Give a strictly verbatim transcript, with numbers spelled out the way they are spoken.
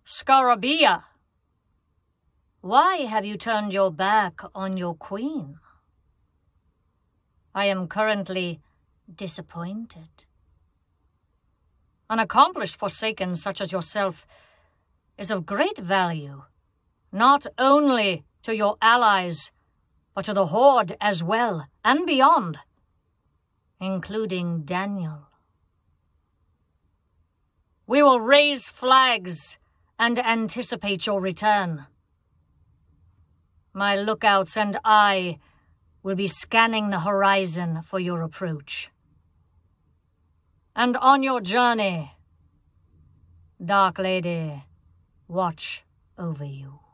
Scarabea, why have you turned your back on your queen? I am currently disappointed. An accomplished Forsaken such as yourself is of great value, not only to your allies, but to the Horde as well, and beyond, including Daniel. We will raise flags and anticipate your return. My lookouts and I will be scanning the horizon for your approach. And on your journey, Dark Lady, watch over you.